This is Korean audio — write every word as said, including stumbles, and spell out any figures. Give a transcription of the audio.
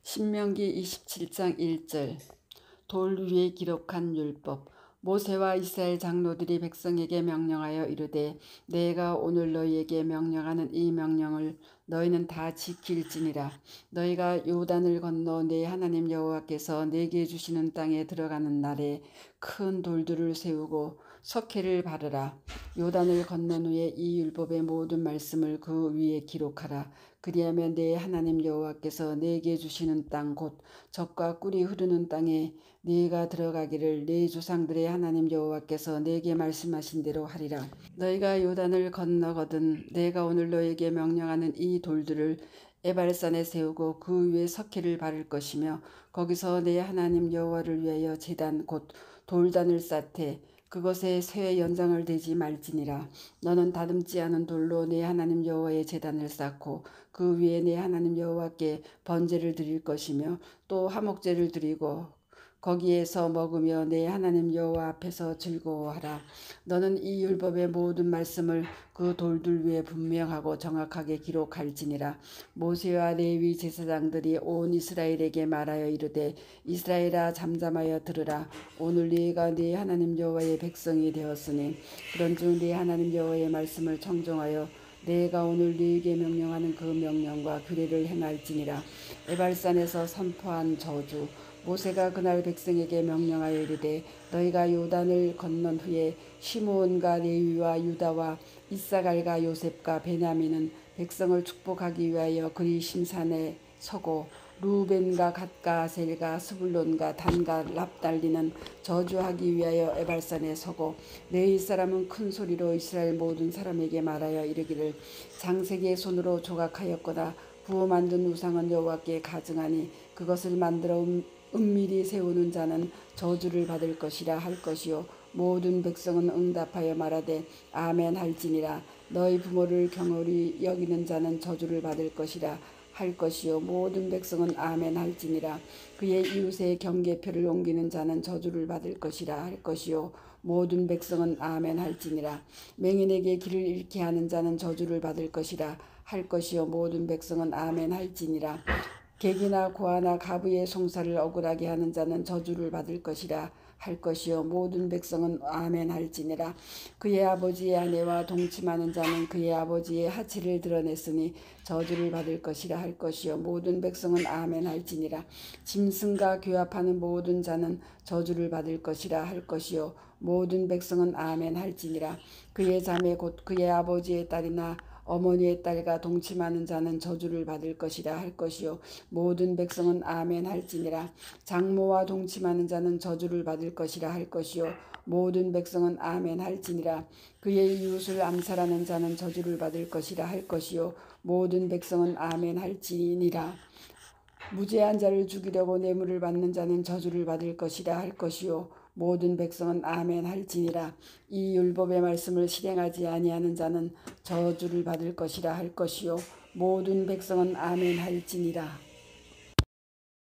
신명기 이십칠 장 일 절. 돌 위에 기록한 율법. 모세와 이스라엘 장로들이 백성에게 명령하여 이르되 내가 오늘 너희에게 명령하는 이 명령을 너희는 다 지킬지니라. 너희가 요단을 건너 내 하나님 여호와께서 내게 주시는 땅에 들어가는 날에 큰 돌들을 세우고 석회를 바르라. 요단을 건넌 후에 이 율법의 모든 말씀을 그 위에 기록하라. 그리하면 내 하나님 여호와께서 내게 주시는 땅 곧 젖과 꿀이 흐르는 땅에 네가 들어가기를 네 조상들의 하나님 여호와께서 내게 말씀하신 대로 하리라. 너희가 요단을 건너거든 내가 오늘 너에게 명령하는 이 돌들을 에발산에 세우고 그 위에 석회를 바를 것이며 거기서 내 하나님 여호와를 위하여 제단 곧 돌단을 쌓되 그것에 쇠 연장을 대지 말지니라. 너는 다듬지 않은 돌로 내 하나님 여호와의 제단을 쌓고 그 위에 내 하나님 여호와께 번제를 드릴 것이며 또 화목제를 드리고 거기에서 먹으며 내 하나님 여호와 앞에서 즐거워하라. 너는 이 율법의 모든 말씀을 그 돌들 위에 분명하고 정확하게 기록할지니라. 모세와 레위 제사장들이 온 이스라엘에게 말하여 이르되 이스라엘아 잠잠하여 들으라. 오늘 네가 네 하나님 여호와의 백성이 되었으니 그런즉 네 하나님 여호와의 말씀을 청종하여 내가 오늘 네게 명령하는 그 명령과 규례를 행할지니라. 에발산에서 선포한 저주. 모세가 그날 백성에게 명령하여 이르되 너희가 요단을 건넌 후에 시므온과 레위와 유다와 이사갈과 요셉과 베냐민은 백성을 축복하기 위하여 그리심산에 서고 루벤과 갓과 아셀과 스불론과 단과 납달리는 저주하기 위하여 에발산에 서고 레위 사람은 큰 소리로 이스라엘 모든 사람에게 말하여 이르기를 장색의 손으로 조각하였거나 부어 만든 우상은 여호와께 가증하니 그것을 만들어 음, 은밀히 세우는 자는 저주를 받을 것이라 할 것이요 모든 백성은 응답하여 말하되 아멘 할지니라. 너희 부모를 경홀히 여기는 자는 저주를 받을 것이라 할 것이요 모든 백성은 아멘 할지니라. 그의 이웃의 경계표를 옮기는 자는 저주를 받을 것이라 할 것이요 모든 백성은 아멘 할지니라. 맹인에게 길을 잃게 하는 자는 저주를 받을 것이라 할 것이요 모든 백성은 아멘 할지니라. 객이나 고아나 가부의 송사를 억울하게 하는 자는 저주를 받을 것이라 할 것이요 모든 백성은 아멘 할지니라. 그의 아버지의 아내와 동침하는 자는 그의 아버지의 하체를 드러냈으니 저주를 받을 것이라 할 것이요 모든 백성은 아멘 할지니라. 짐승과 교합하는 모든 자는 저주를 받을 것이라 할 것이요 모든 백성은 아멘 할지니라. 그의 자매 곧 그의 아버지의 딸이나 어머니의 딸과 동침하는 자는 저주를 받을 것이라 할 것이요 모든 백성은 아멘 할지니라. 장모와 동침하는 자는 저주를 받을 것이라 할 것이요 모든 백성은 아멘 할지니라. 그의 이웃을 암살하는 자는 저주를 받을 것이라 할 것이요 모든 백성은 아멘 할지니라. 무죄한 자를 죽이려고 뇌물을 받는 자는 저주를 받을 것이라 할 것이요 모든 백성은 아멘 할지니라. 이 율법의 말씀을 실행하지 아니하는 자는 저주를 받을 것이라 할 것이요 모든 백성은 아멘 할지니라.